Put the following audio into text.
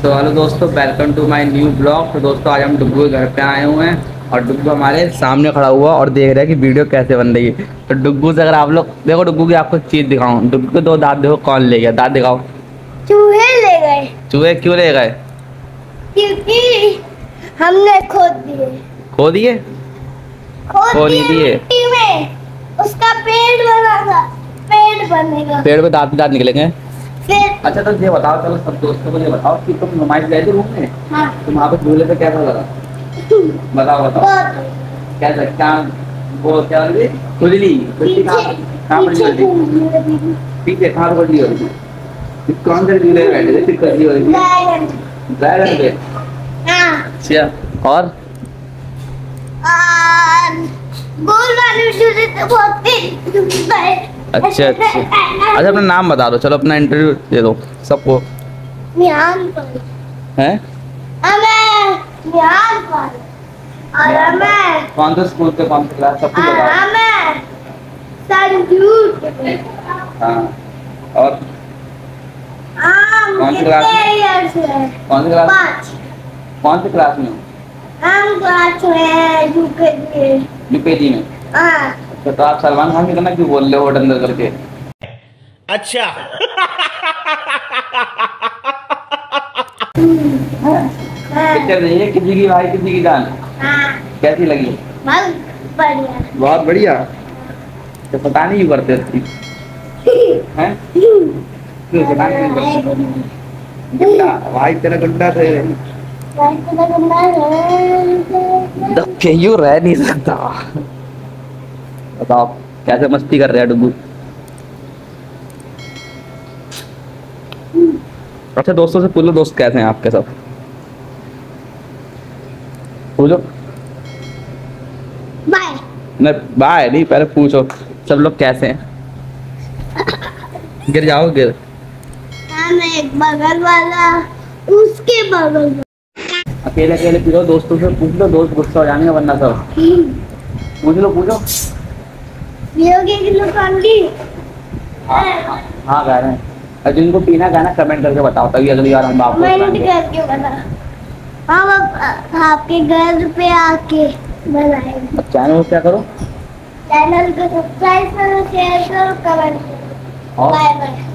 तो हेलो दोस्तों, welcome to my new blog. तो दोस्तों आज हम डुग्गू के घर पे आए हुए हैं और डुग्गू हमारे सामने खड़ा हुआ और देख रहा है कि वीडियो कैसे बन रही है। तो डुग्गू से अगर आप लोग देखो, डुग्गू की आपको चीज दिखाऊं। डुग्गू के दो दांत देखो, कौन ले गया? दांत दिखाओ। चूहे ले गए। चूहे क्यों ले गए? क्योंकि हमने खोद दिए। खो दिए? खो नहीं दिए, मिट्टी में उसका पेड़ बना था, पेड़ बनेगा। पेड़ पे दांत निकलेंगे। फिर अच्छा तो ये बताओ, चलो सब दोस्तों को ये बताओ कि तुम नुमाइश गए थे घूमने। हाँ। तुम वहाँ पे झूले पे कैसा लगा? बताओ बताओ कैसा? क्या वो क्या बोली? खुजली खुजली कहाँ पर थी? पीछे कहाँ पर खुजली हो रही थी? कौन से झूले पे बैठे थे फिर खुजली हो रही थी? ड्रैगन पे। अच्छा और गोल वाले झूले तो बहुत तेज है। अच्छा अच्छा अपना नाम बता दो, चलो अपना इंटरव्यू दे दो सबको। ध्यान पर हैं? ध्यान पर और हमें कौन से स्कूल पे, कौन सी क्लास, सब कुछ बताओ। हमें संजूट। हाँ और कौन सी क्लास में? कौन सी क्लास? 5। कौन सी क्लास में? हम क्लास में यूकेजी में। हाँ। तो आप सलमान खान की तरह क्यों बोल रहे हो होटल अंदर करके? अच्छा। पिक्चर नहीं है किसी की भाई किसी की जान। हाँ। कैसी लगी? बहुत बढ़िया। बहुत बढ़िया। तो पता नहीं क्यों करते हैं? क्यों पता नहीं क्यों करते? गुंडा भाई, तेरा गुंडा थे। क्यों रह नहीं सकता? बताओ कैसे मस्ती कर रहे हैं डुग्गू। अच्छा दोस्तों से पूछ लो, दोस्त कैसे हैं आपके सब? पूछो। बाय। नहीं बाय नहीं, पहले पूछो सब लोग कैसे हैं। गिर जाओ गिर। हम एक बगल वाला उसके बगल में। अकेले अकेले पीलो, दोस्तों से पूछ लो, दोस्त गुस्सा हो जाएंगे वरना सब। पूछ लो पूछो। पियोगे ग्लूकॉन डी? हाँ गा रहे हैं। और जिनको पीना गाना कमेंट करके बताओ, तभी अगली बार हम आपको कमेंट करके बता। हम आपके घर पे आके बनाएंगे। अब चैनल को क्या करो? चैनल को सब्सक्राइब करो, शेयर करो, कमेंट करो। और बाय बाय।